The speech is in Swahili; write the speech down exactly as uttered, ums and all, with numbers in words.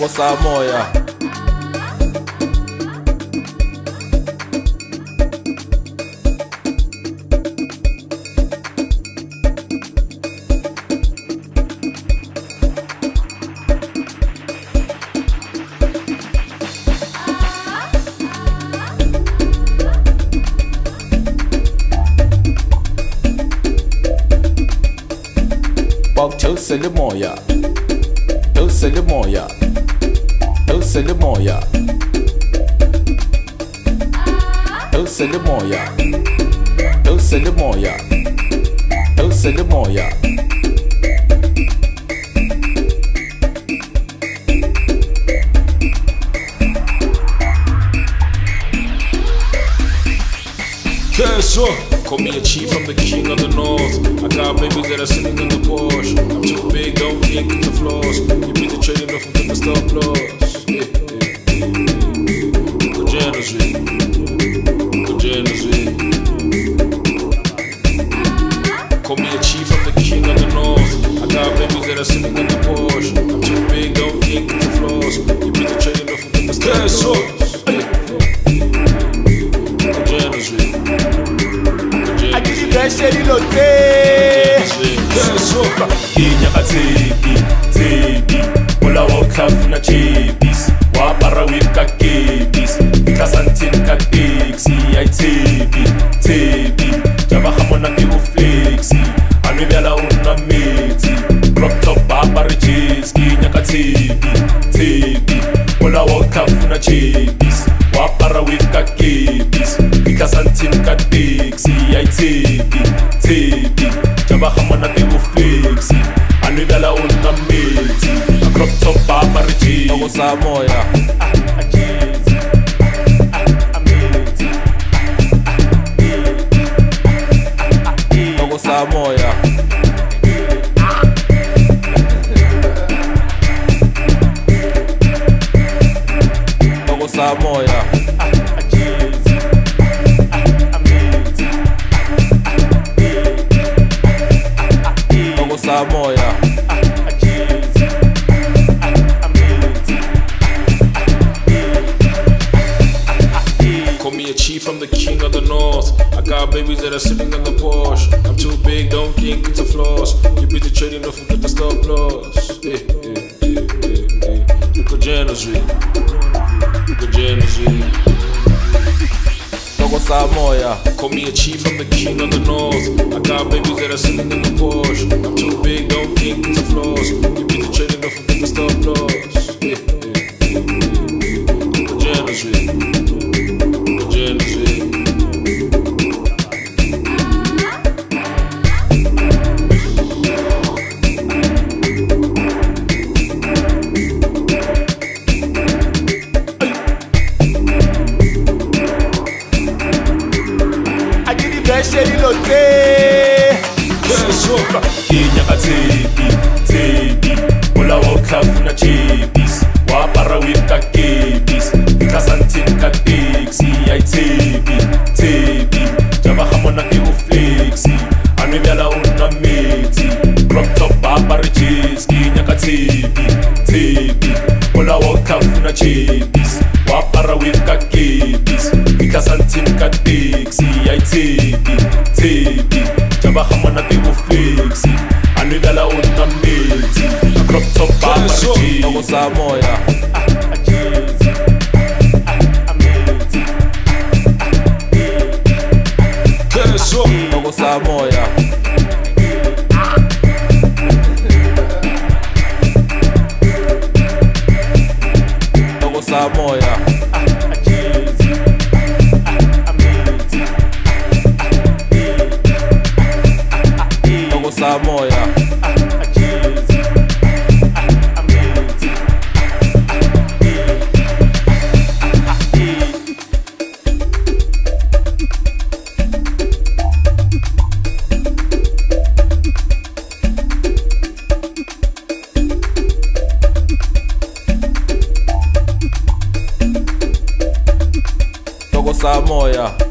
Toko Samoya. Bog chose le moya, chose le moya, chose le moya, chose le moya, chose le moya, chose le moya. Guess what? Call me a chief, I'm the king of the north. I got babies that are sitting in the Porsche. I'm too big, don't think it's the flaws. You beat the trading off of the stop loss. Yeah, yeah, yeah. Good generously, good generously. Call me a chief, I'm the king of the north. I got babies that are sitting in the Porsche. I'm too big, don't think it's the flaws. You beat the trading off of the stop loss. Good generously. Chéri loté Inya ka tsebi, tsebi Mola wa utlhafu na chebis Wa apara with ka kebis Fika santin ka taxi Ay tsebi, tsebi Jaba hamona ke o flexi Anwe biala una metsi Crop top apare jeans Inya ka tsebi, tsebi Mola wa utlhafu na chebis Wa apara with ka kebis Fika santin ka taxi Ay tsebi, tsebi Jaba hamona ke o flexi Anwe biala una metsi Crop top apare jeans Toko Samoya. Toko Samoya. Toko Samoya. Toko Samoya. Call me a chief, I'm the king of the north. I got babies that are sitting in the Porsche. I'm too big, don't think it's a flaws. You beat the trading off of the stop loss. Yeah, yeah, yeah, yeah, yeah. Look at generously, look at generously. Toko Samoya. Call me a chief, I'm the king of the north. I got babies that are sitting in the Porsche. I'm too big, don't think it's a flaws. You beat the trading off of the stop loss. Yeah, yeah, yeah, yeah. Look at generously, look at generously. Chéri loté Inya ka tsebi, tsebi Mola wa utlhafu na chebis Wa apara with ka kebis Fika santin ka taxi Ay tsebi, tsebi Jaba hamona ke o flexi Anwe biala una metsi Crop top apare jeans Inya ka tsebi, tsebi Mola wa utlhafu na chebis Wa apara with ka kebis Fika santin ka taxi Ay tsebi, tsebi Jaba hamona ke o flexi Anwe biala una metsi Crop top apare jeans Toko Samoya. Toko Samoya. Toko Samoya. Toko Samoya. Toko Samoya.